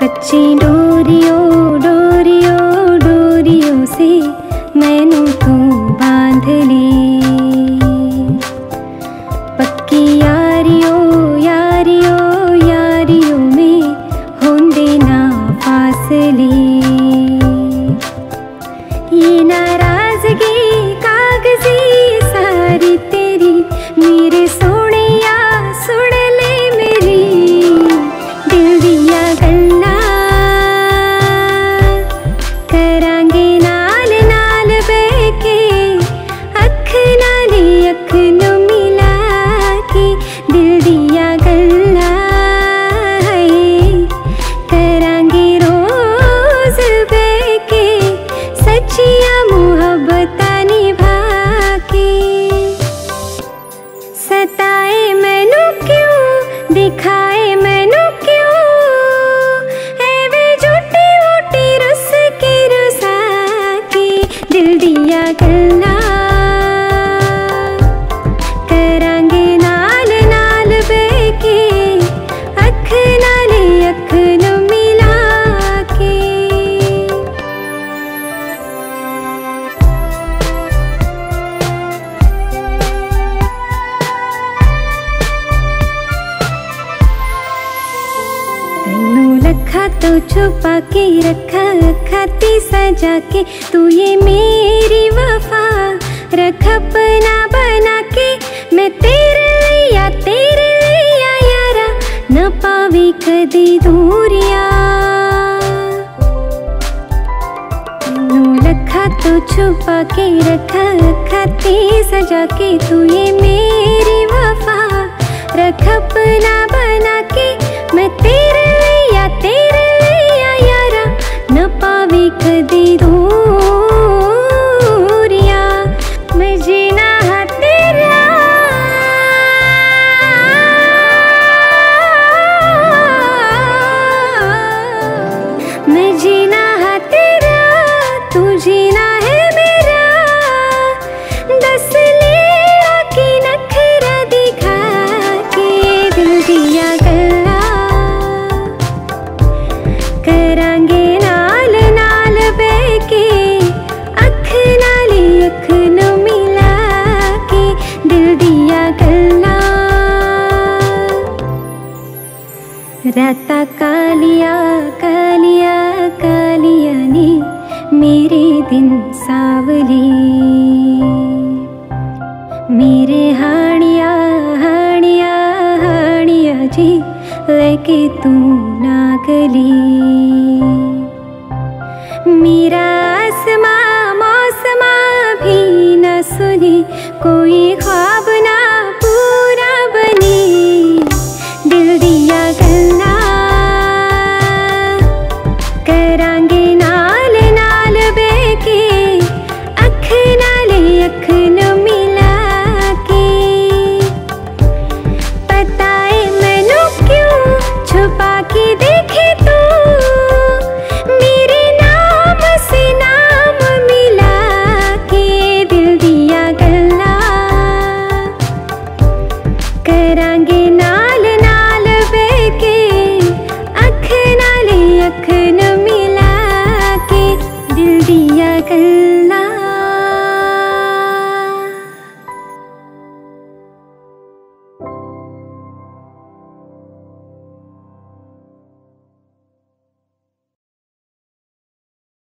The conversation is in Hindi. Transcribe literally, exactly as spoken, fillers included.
कच्ची डोरियों डोरियों डोरियों से मैनू तू बांध ले। पक्की यारियों यारियों यारियों में होंदे ना फासले। ये नाराजगी कागजी सारी तेरी मेरे सोने या सुन ले मेरी दिल दिया गल्ला। करांगे नाल नाल बैके अख नाले अख नू मिला के दिल दिया गल्ला। करांगे रोज बैके सच्चिया मुहब्बता निभा के। सताए मैनू क्यों दिखाए मैनू क्यों एवे झूठी मोटी रुस के रुसा के दिल दिया गल्ला। करांगे नाल नाल बैके अख नाले अख नू मिला के। तैनू लखा तो छुपा के रखा खाती सजा के तू ये मेरी वफा रख अपना बना के। मैं तेरे लिया तेरे लिया यारा न पावे कदी दूरिया। तैनू लखा तो छुपा के रखा खाती सजा के तू ये मेरी वफा रख अपना बना के। मैं तेरे लिया तेरे लिया यारा न पावे कदी दूरिया। मैं जीना है तेरा मैं जीना है तेरा तू जीना है मेरा। दस ले आके नखरा दिखा के दिल दिया गल्ला। करांगे नाल नाल बैके अख नाले अख नू मिला के दिल दिया गल्ला। राता कालिया कालिया कालिया ने मेरे दिन सावले। मेरे हानिया हानिया हानिया जी लेके तू ना गली। मेरा आसमां मौसमा भी न सुने कोई ख्वाब ना पूरा बने दिल दिया गल्ला। करांगे नाल नाल बैके अख नाले अख नू मिला के। पताए मैनू क्यों छुपा के देखे तू मेरे नाम से नाम मिला के दिल दिया गल्ला। करांगे नाल नाल बैके अख नाले अख नू मिला के दिल दिया गल्ला।